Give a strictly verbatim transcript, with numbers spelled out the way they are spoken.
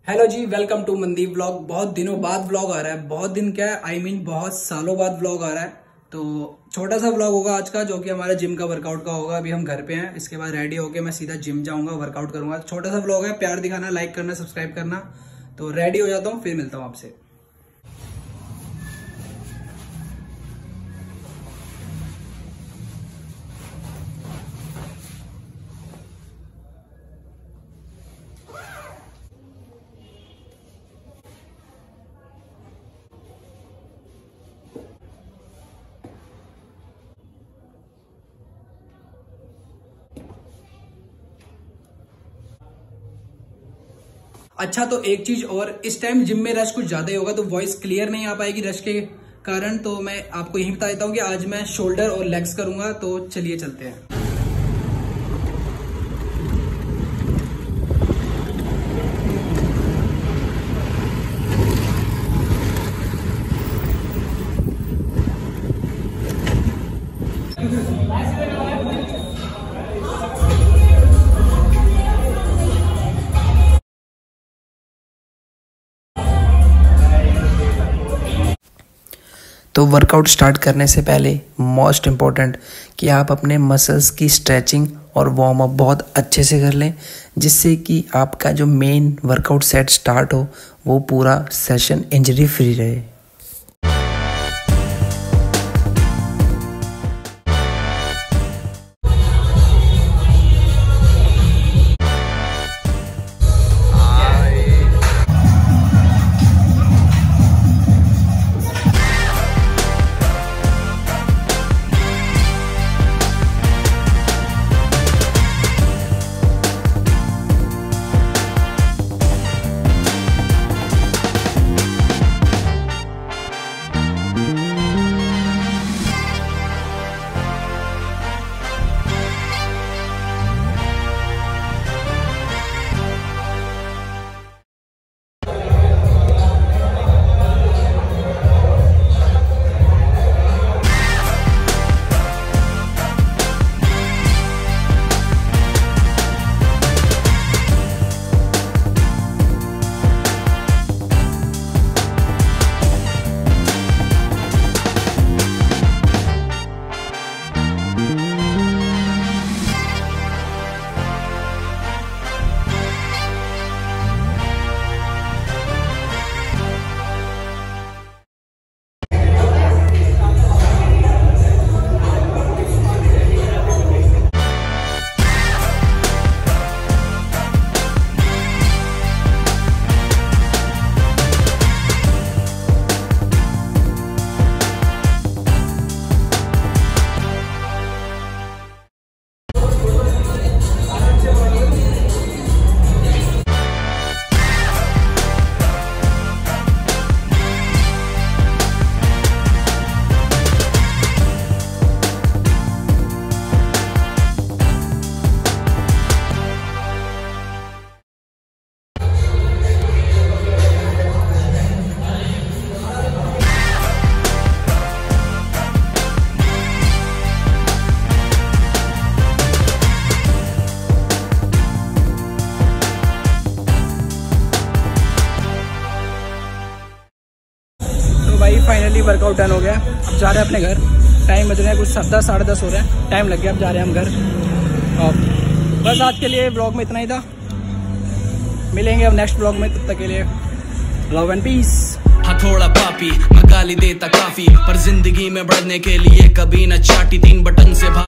Hello जी, welcome to Mandeep vlog. बहुत दिनों बाद व्लॉग आ रहा है। बहुत दिन क्या है, आई I मीन mean, बहुत सालों बाद व्लॉग आ रहा है। तो छोटा सा व्लॉग होगा आज का, जो कि हमारे जिम का वर्कआउट का होगा। अभी हम घर पे हैं, इसके बाद रेडी होके मैं सीधा जिम जाऊंगा, वर्कआउट करूंगा। छोटा सा व्लॉग है, प्यार दिखाना, लाइक करना, सब्सक्राइब करना। तो रेडी हो जाता हूँ, फिर मिलता हूँ आपसे। अच्छा, तो एक चीज और, इस टाइम जिम में रश कुछ ज्यादा ही होगा, तो वॉइस क्लियर नहीं आ पाएगी रश के कारण। तो मैं आपको यही बता देता हूँ कि आज मैं शोल्डर और लेग्स करूंगा। तो चलिए चलते हैं। तो वर्कआउट स्टार्ट करने से पहले मोस्ट इम्पॉर्टेंट कि आप अपने मसल्स की स्ट्रेचिंग और वार्म अप बहुत अच्छे से कर लें, जिससे कि आपका जो मेन वर्कआउट सेट स्टार्ट हो वो पूरा सेशन इंजरी फ्री रहे। फाइनली वर्कआउट डन हो गया। अब जा रहे हैं अपने घर। टाइम बज रहे हैं कुछ दस साढ़े दस हो रहे हैं, टाइम लग गया। अब जा रहे हैं हम घर। और बस आज के लिए ब्लॉग में इतना ही था। मिलेंगे अब नेक्स्ट ब्लॉग में, तब तक के लिए लव एंड पीस। हथौड़ा पापी मैं गाली देता काफी, पर जिंदगी में बढ़ने के लिए कभी न चाटी। तीन बटन से